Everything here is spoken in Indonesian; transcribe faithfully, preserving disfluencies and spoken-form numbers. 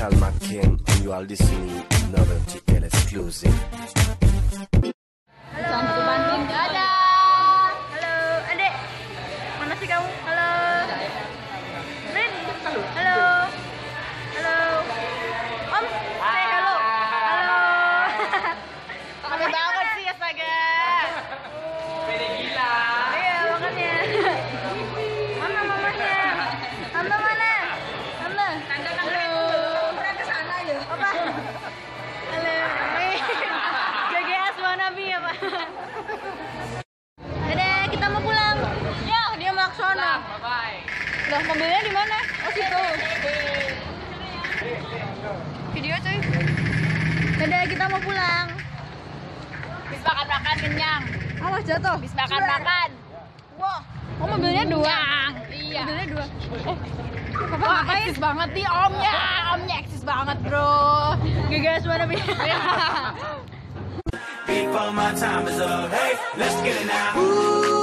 Salma King, and you are listening to another T L exclusive. Halo. Bandung. Dadah. Halo, Adek. Mana sih kamu? Halo. Rin. Halo. Halo. Om, say hello. Halo. Rame banget sih, astaga. Pede gila. Iya, makanya. Mana mamanya? Tante mana? Tante. Tante halo. Pernah ke sana ya? Apa? Halo. G G S wannabe ya, Pak? Dadah, kita mau pulang. Ya, dia mau ke sono. Bye-bye. Loh, mobilnya di mana? Oh, situ. Video, cuy. Dadah, kita mau pulang. Bis makan-makan kenyang. Awas jatuh. Bis makan-makan. Wah, oh mobilnya dua. Iya. Mobilnya dua. Eh, Papa Wah, ngapain? eksis banget nih omnya. Omnya eksis banget, bro. G G S wannabe. Before my time is up, hey, let's get it now. Ooh.